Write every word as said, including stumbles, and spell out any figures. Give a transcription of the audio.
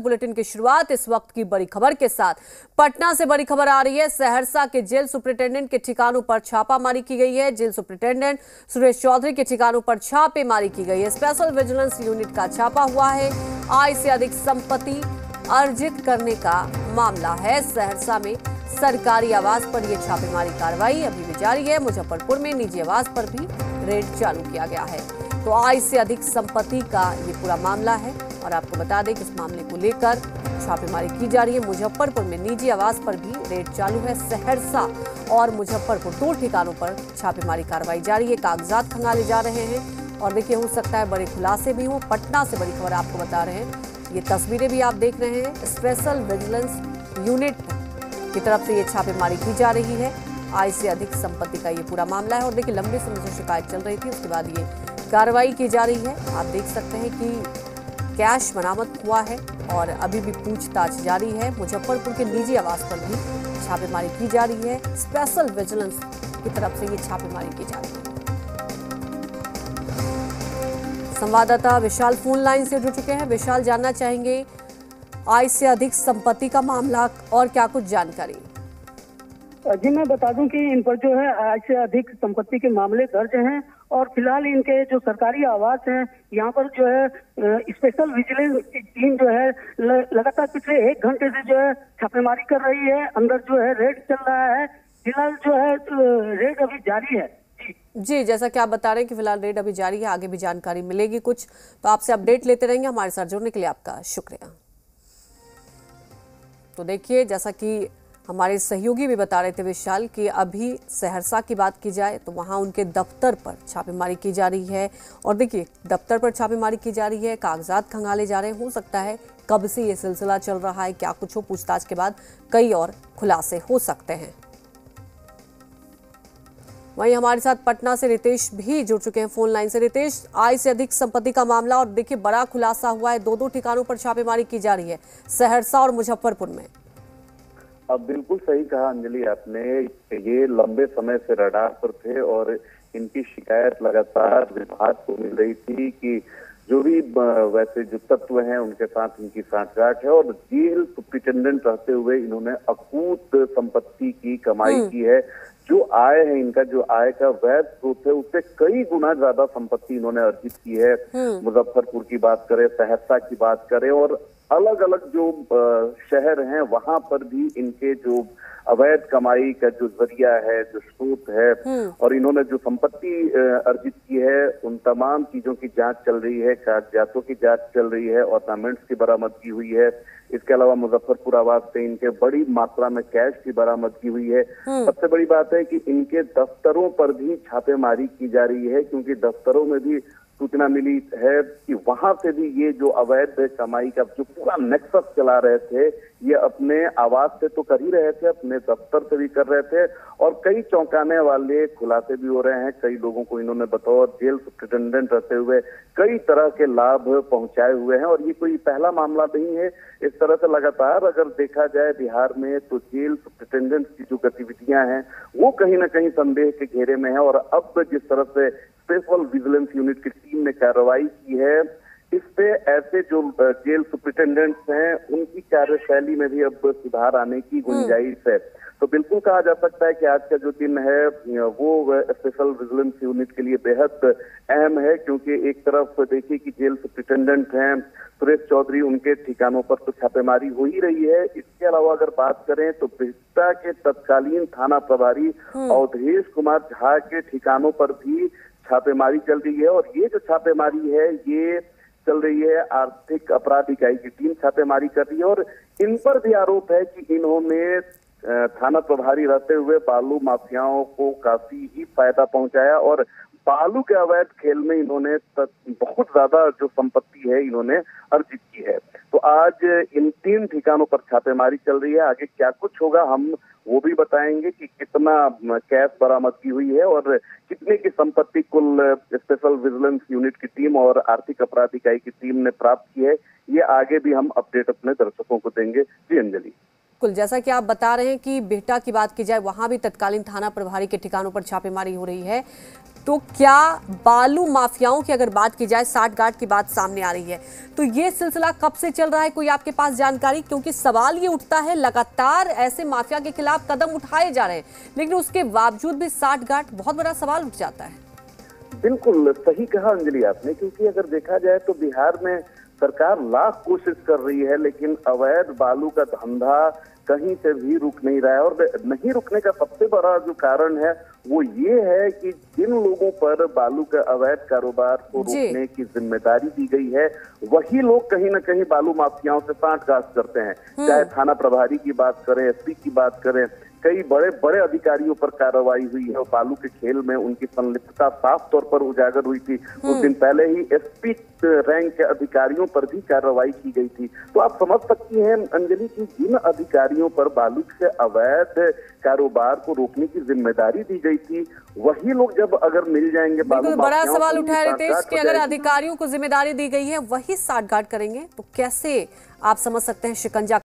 Bulletin की शुरुआत इस वक्त की बड़ी खबर के साथ। पटना से बड़ी खबर आ रही है। सहरसा के जेल सुपरिटेंडेंट के ठिकानों पर छापामारी की गई है। जेल सुपरिटेंडेंट सुरेश चौधरी के ठिकानों पर छापेमारी की गई है। स्पेशल विजिलेंस यूनिट का छापा हुआ है। आय से अधिक संपत्ति अर्जित करने का मामला है। सहरसा में सरकारी आवास पर यह छापेमारी कार्रवाई अभी भी जारी है। मुजफ्फरपुर में निजी आवास पर भी रेड चालू किया गया है। तो आय से अधिक संपत्ति का ये पूरा मामला है और आपको बता दें कि इस मामले को लेकर छापेमारी की जा रही है। मुजफ्फरपुर में निजी आवास पर भी रेड चालू है। सहरसा और मुजफ्फरपुर दो ठिकानों पर छापेमारी कार्रवाई जारी है। कागजात खंगाले जा रहे हैं और देखिए हो सकता है बड़े खुलासे भी हों। पटना से बड़ी खबर आपको बता रहे हैं। ये तस्वीरें भी आप देख रहे हैं। स्पेशल विजिलेंस यूनिट की तरफ से ये छापेमारी की जा रही है। आय से अधिक संपत्ति का ये पूरा मामला है और देखिए लंबे समय से शिकायत चल रही थी, उसके बाद ये कार्रवाई की जा रही है। आप देख सकते हैं कि कैश बरामद हुआ है और अभी भी पूछताछ जारी है। मुजफ्फरपुर के निजी आवास पर भी छापेमारी की जा रही है। स्पेशल विजिलेंस की तरफ से ये छापेमारी की जा रही है। संवाददाता विशाल फोन लाइन से जुड़ चुके हैं। विशाल, जानना चाहेंगे आय से अधिक संपत्ति का मामला और क्या कुछ जानकारी? जी मैं बता दूं कि इन पर जो है आय से अधिक संपत्ति के मामले दर्ज हैं और फिलहाल इनके जो सरकारी आवास हैं यहाँ पर जो है स्पेशल विजिलेंस की टीम जो है लगातार पिछले एक घंटे से जो है छापेमारी कर रही है। अंदर जो है रेड चल रहा है। फिलहाल जो है रेड अभी जारी है। जी, जैसा कि आप बता रहे हैं कि फिलहाल रेड अभी जारी है, आगे भी जानकारी मिलेगी कुछ तो आपसे अपडेट लेते रहेंगे। हमारे साथ जुड़ने के लिए आपका शुक्रिया। तो देखिए, जैसा कि हमारे सहयोगी भी बता रहे थे विशाल कि अभी सहरसा की बात की जाए तो वहां उनके दफ्तर पर छापेमारी की जा रही है और देखिए दफ्तर पर छापेमारी की जा रही है, कागजात खंगाले जा रहे हैं। हो सकता है कब से ये सिलसिला चल रहा है, क्या कुछ हो, पूछताछ के बाद कई और खुलासे हो सकते हैं। वहीं हमारे साथ पटना से रितेश भी जुड़ चुके हैं फोन लाइन से। रितेश, आय से अधिक संपत्ति का मामला और देखिए बड़ा खुलासा हुआ है। दो दो ठिकानों पर छापेमारी की जा रही है, सहरसा और मुजफ्फरपुर में। अब बिल्कुल सही कहा अंजलि आपने। ये लंबे समय से रडार पर थे और इनकी शिकायत लगातार विभाग को मिल रही थी कि जो भी वैसे जो तत्व हैं उनके साथ इनकी सांठगांठ है और जेल सुपरिटेंडेंट रहते हुए इन्होंने अकूत संपत्ति की कमाई की है। जो आय है इनका, जो आय का वैध स्रोत है उससे कई गुना ज्यादा संपत्ति इन्होंने अर्जित की है। मुजफ्फरपुर की बात करें, सहरसा की बात करें और अलग अलग जो शहर हैं वहां पर भी इनके जो अवैध कमाई का जो जरिया है, जो स्रोत है और इन्होंने जो संपत्ति अर्जित की है उन तमाम चीजों की जांच चल रही है। कागजातों की जांच चल रही है, ऑर्नामेंट्स की बरामदगी हुई है। इसके अलावा मुजफ्फरपुर आवास से इनके बड़ी मात्रा में कैश की बरामदगी हुई है। सबसे बड़ी बात है कि इनके दफ्तरों पर भी छापेमारी की जा रही है क्योंकि दफ्तरों में भी सूचना मिली है कि वहां से भी ये जो अवैध कमाई का जो पूरा नेक्सस चला रहे थे ये अपने आवास से तो कर ही रहे थे, अपने दफ्तर से भी कर रहे थे और कई चौंकाने वाले खुलासे भी हो रहे हैं। कई लोगों को इन्होंने बतौर जेल सुपरिटेंडेंट रहते हुए कई तरह के लाभ पहुंचाए हुए हैं और ये कोई पहला मामला नहीं है। इस तरह से लगातार अगर देखा जाए बिहार में तो जेल सुपरिटेंडेंट की जो गतिविधियां हैं वो कहीं ना कहीं संदेह के घेरे में है और अब जिस तरह से स्पेशल विजिलेंस यूनिट की टीम ने कार्रवाई की है इससे ऐसे जो जेल सुपरिटेंडेंट्स हैं उनकी कार्यशैली में भी अब सुधार आने की गुंजाइश है। तो बिल्कुल कहा जा सकता है कि आज का जो दिन है वो स्पेशल विजिलेंस यूनिट के लिए बेहद अहम है क्योंकि एक तरफ देखिए कि जेल सुपरिटेंडेंट हैं सुरेश चौधरी, उनके ठिकानों पर तो छापेमारी हो ही रही है। इसके अलावा अगर बात करें तो बिहटा के तत्कालीन थाना प्रभारी अवधेश कुमार झा के ठिकानों पर भी छापेमारी चल रही है और ये जो छापेमारी है ये चल रही है आर्थिक अपराध इकाई की टीम छापेमारी कर रही है और इन पर भी आरोप है कि इन्होंने थाना प्रभारी रहते हुए बालू माफियाओं को काफी ही फायदा पहुंचाया और बालू के अवैध खेल में इन्होंने बहुत ज्यादा जो संपत्ति है इन्होंने अर्जित की है। तो आज इन तीन ठिकानों पर छापेमारी चल रही है। आगे क्या कुछ होगा हम वो भी बताएंगे कि कितना कैश बरामदगी हुई है और कितने की संपत्ति कुल स्पेशल विजिलेंस यूनिट की टीम और आर्थिक अपराध इकाई की टीम ने प्राप्त की है। ये आगे भी हम अपडेट अपने दर्शकों को देंगे। जी अंजलि। कुल जैसा कि आप बता रहे हैं कि बिहटा की बात की जाए, वहां भी तत्कालीन थाना प्रभारी के ठिकानों पर छापेमारी हो रही है। तो क्या बालू माफियाओं की अगर बात की जाए, साठ गांठ की बात सामने आ रही है, तो ये सिलसिला कब से चल रहा है, कोई आपके पास जानकारी? क्योंकि सवाल ये उठता है, लगातार ऐसे माफिया के खिलाफ कदम उठाए जा रहे हैं, लेकिन उसके बावजूद भी साठ गांठ, बहुत बड़ा सवाल उठ जाता है। बिल्कुल सही कहा अंजलि आपने, क्योंकि अगर देखा जाए तो बिहार में सरकार लाख कोशिश कर रही है, लेकिन अवैध बालू का धंधा कहीं से भी रुक नहीं रहा है। और नहीं रुकने का सबसे बड़ा जो कारण है वो ये है कि जिन लोगों पर बालू का अवैध कारोबार को रोकने की जिम्मेदारी दी गई है, वही लोग कहीं ना कहीं बालू माफियाओं से सांठगांठ करते हैं। चाहे थाना प्रभारी की बात करें, एसपी की बात करें, कई बड़े बड़े अधिकारियों पर कार्रवाई हुई है और बालू के खेल में उनकी संलिप्तता साफ तौर पर उजागर हुई थी। कुछ दिन पहले ही एसपी रैंक के अधिकारियों पर भी कार्रवाई की गई थी। तो आप समझ सकती हैं अंजलि की जिन अधिकारियों पर बालू के अवैध कारोबार को रोकने की जिम्मेदारी दी गई थी, वही लोग जब अगर मिल जाएंगे बालू, बड़ा सवाल उठा है रितेश कि अगर अधिकारियों को जिम्मेदारी दी गई है वही साठगांठ करेंगे, तो कैसे आप समझ सकते हैं शिकंजा